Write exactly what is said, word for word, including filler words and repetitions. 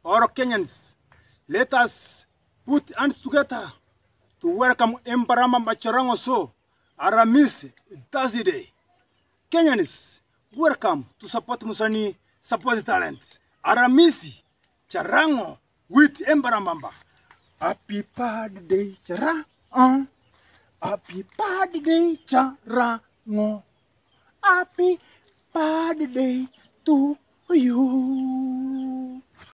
Our Kenyans, let us put hands together to welcome Emperor Mamba Charango So, Aramis Thursday. Kenyans, welcome to support Musani, support the talents. Aramisi Charango with Emperor Mamba. Happy birthday, Charango. Happy birthday, Charango. Happy birthday to you.